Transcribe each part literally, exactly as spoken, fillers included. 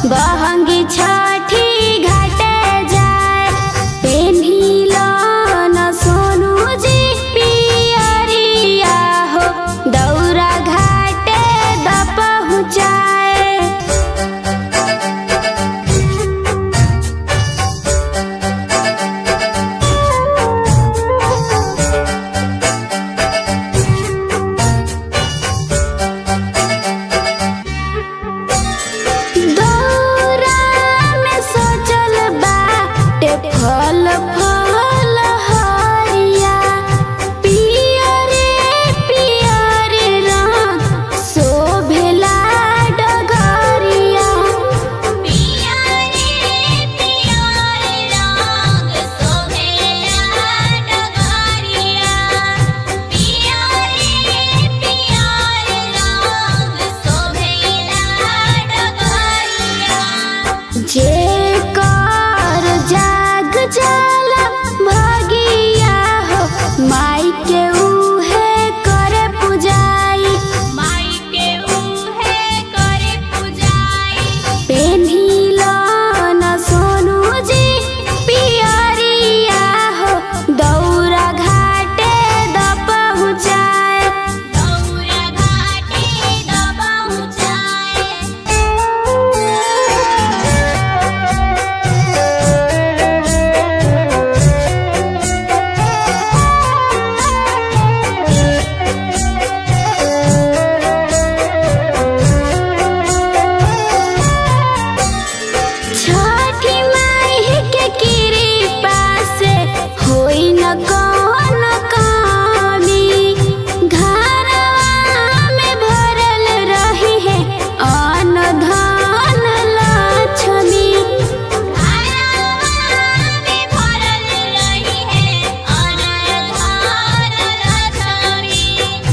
बहंगी छठी घाटे जाए पेन्हिलो न सोनू जी पियरिया हो दौरा घाटे द पहुँचाए। फल फल हरिया पियरे पियरे रंग शोभेला डगरिया पियरे पियरे रंग शोभेला डगरिया पियरे पियरे रंग शोभेला डगरिया। जे जाला भागिया हो माई के उहे करे पुजाई माई के उहे करे पुजाई। पेन्हिलो न सोनू जी पियरिया हो दौरा घाटे द पहुँचाए दौरा घाटे द पहुँचाए। छठी माई के कृपा से होई न कौन कमी घरवा में भरल रही है अन्न धन लक्ष्मी घरवा में भरल रही है अन्न धन लक्ष्मी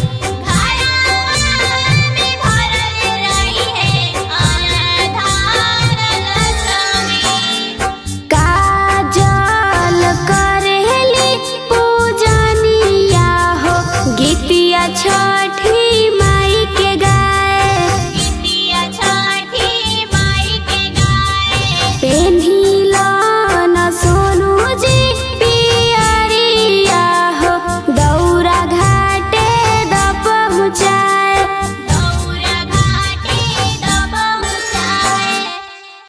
घरवा में भरल रही है अन्न धन लक्ष्मी। काजल करेली पूजनिया हो गीतिया छठी माई के गाए गीतिया छठी माई के गाए। पेन्ही